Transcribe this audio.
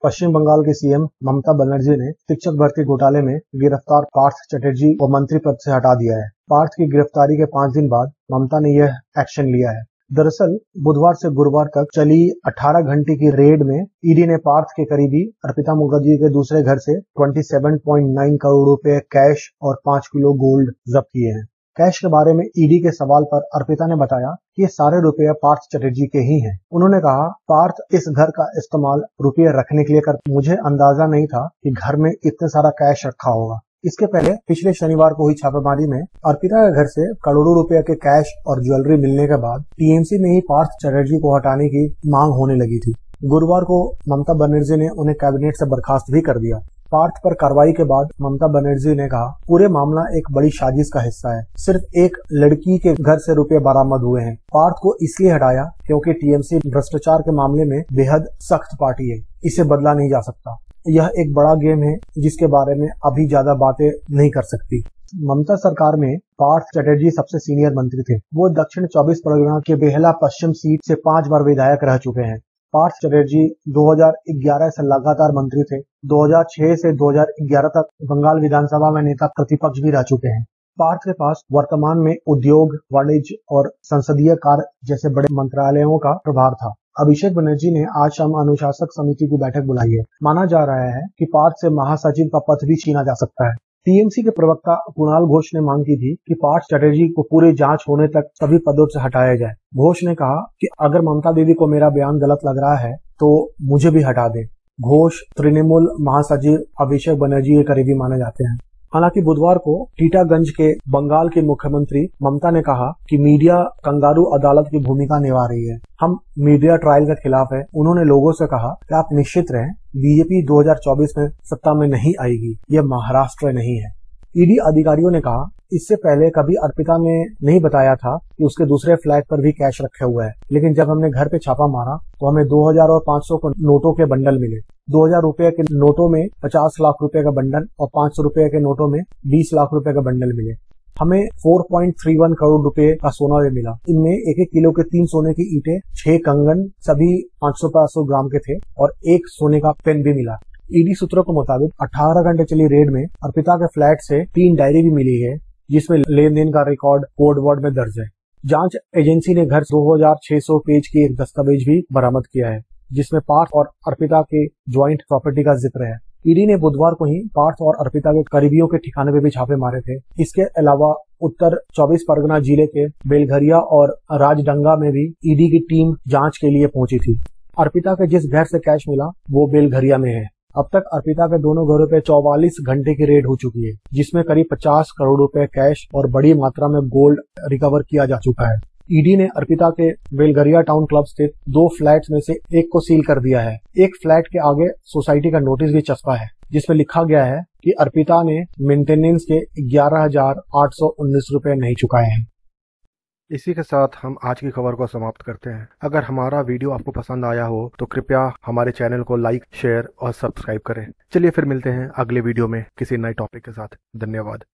पश्चिम बंगाल के सीएम ममता बनर्जी ने शिक्षक भर्ती घोटाले में गिरफ्तार पार्थ चटर्जी को मंत्री पद से हटा दिया है। पार्थ की गिरफ्तारी के 5 दिन बाद ममता ने यह एक्शन लिया है। दरअसल बुधवार से गुरुवार तक चली 18 घंटे की रेड में ईडी ने पार्थ के करीबी अर्पिता मुखर्जी के दूसरे घर से 27.9 करोड़ रुपए कैश और 5 किलो गोल्ड जब्त किए हैं। कैश के बारे में ईडी के सवाल पर अर्पिता ने बताया कि ये सारे रुपए पार्थ चटर्जी के ही हैं। उन्होंने कहा, पार्थ इस घर का इस्तेमाल रुपये रखने के लिए कर, मुझे अंदाजा नहीं था कि घर में इतने सारा कैश रखा होगा। इसके पहले पिछले शनिवार को हुई छापेमारी में अर्पिता के घर से करोड़ों रुपए के कैश और ज्वेलरी मिलने के बाद टीएमसी में ही पार्थ चटर्जी को हटाने की मांग होने लगी थी। गुरुवार को ममता बनर्जी ने उन्हें कैबिनेट से बर्खास्त भी कर दिया। पार्थ पर कार्रवाई के बाद ममता बनर्जी ने कहा, पूरे मामला एक बड़ी साजिश का हिस्सा है। सिर्फ एक लड़की के घर से रुपए बरामद हुए हैं। पार्थ को इसलिए हटाया क्योंकि टीएमसी भ्रष्टाचार के मामले में बेहद सख्त पार्टी है। इसे बदला नहीं जा सकता। यह एक बड़ा गेम है जिसके बारे में अभी ज्यादा बातें नहीं कर सकती। ममता सरकार में पार्थ चटर्जी सबसे सीनियर मंत्री थे। वो दक्षिण 24 परगना के बेहला पश्चिम सीट से 5 बार विधायक रह चुके हैं। पार्थ चटर्जी 2011 से लगातार मंत्री थे। 2006 से 2011 तक बंगाल विधानसभा में नेता प्रतिपक्ष भी रह चुके हैं। पार्थ के पास वर्तमान में उद्योग, वाणिज्य और संसदीय कार्य जैसे बड़े मंत्रालयों का प्रभार था। अभिषेक बनर्जी ने आज शाम अनुशासक समिति की बैठक बुलाई है। माना जा रहा है कि पार्थ से महासचिव का पद भी छीना जा सकता है। टीएमसी के प्रवक्ता कुणाल घोष ने मांग की थी कि पार्थ चटर्जी को पूरी जांच होने तक सभी पदों से हटाया जाए। घोष ने कहा कि अगर ममता दीदी को मेरा बयान गलत लग रहा है तो मुझे भी हटा दे। घोष तृणमूल महासचिव अभिषेक बनर्जी के करीबी माने जाते हैं। हालांकि बुधवार को टीटागंज के बंगाल के मुख्यमंत्री ममता ने कहा कि मीडिया कंगारू अदालत की भूमिका निभा रही है। हम मीडिया ट्रायल के खिलाफ है। उन्होंने लोगों से कहा कि आप निश्चित रहें, बीजेपी 2024 में सत्ता में नहीं आएगी। यह महाराष्ट्र नहीं है। ईडी अधिकारियों ने कहा, इससे पहले कभी अर्पिता ने नहीं बताया था कि उसके दूसरे फ्लैट पर भी कैश रखे हुए है, लेकिन जब हमने घर पे छापा मारा तो हमें 2000 और 500 के नोटों के बंडल मिले। 2000 रुपए के नोटों में 50 लाख रुपए का बंडल और 500 रुपए के नोटों में 20 लाख रुपए का बंडल मिले। हमें 4.31 करोड़ रुपए का सोना भी मिला। इनमें 1-1 किलो के 3 सोने की ईंटें, 6 कंगन, सभी 500 ग्राम के थे और 1 सोने का पेन भी मिला। ईडी सूत्रों के मुताबिक 18 घंटे चली रेड में अर्पिता के फ्लैट से 3 डायरी भी मिली है जिसमें लेन देन का रिकॉर्ड कोड वर्ड में दर्ज है। जांच एजेंसी ने घर 2600 पेज की एक दस्तावेज भी बरामद किया है जिसमें पार्थ और अर्पिता के ज्वाइंट प्रॉपर्टी का जिक्र है। ईडी ने बुधवार को ही पार्थ और अर्पिता के करीबियों के ठिकाने पे भी छापे मारे थे। इसके अलावा उत्तर 24 परगना जिले के बेलघरिया और राजडंगा में भी ईडी की टीम जांच के लिए पहुंची थी। अर्पिता के जिस घर से कैश मिला वो बेलघरिया में है। अब तक अर्पिता के दोनों घरों पे 44 घंटे की रेड हो चुकी है जिसमें करीब 50 करोड़ रुपए कैश और बड़ी मात्रा में गोल्ड रिकवर किया जा चुका है। ईडी ने अर्पिता के बेलघरिया टाउन क्लब स्थित 2 फ्लैट्स में से एक को सील कर दिया है। एक फ्लैट के आगे सोसाइटी का नोटिस भी चस्पा है जिसमें लिखा गया है कि अर्पिता ने मेंटेनेंस के 11,819 रुपए नहीं चुकाए हैं। इसी के साथ हम आज की खबर को समाप्त करते हैं। अगर हमारा वीडियो आपको पसंद आया हो तो कृपया हमारे चैनल को लाइक, शेयर और सब्सक्राइब करें। चलिए फिर मिलते हैं अगले वीडियो में किसी नए टॉपिक के साथ। धन्यवाद।